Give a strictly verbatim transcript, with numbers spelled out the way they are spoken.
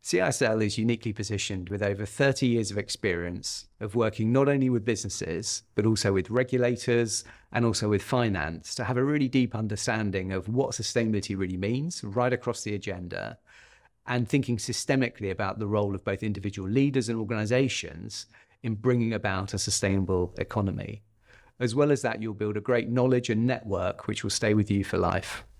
C I S L is uniquely positioned with over thirty years of experience of working not only with businesses, but also with regulators and also with finance to have a really deep understanding of what sustainability really means right across the agenda, and thinking systemically about the role of both individual leaders and organizations in bringing about a sustainable economy. As well as that, you'll build a great knowledge and network which will stay with you for life.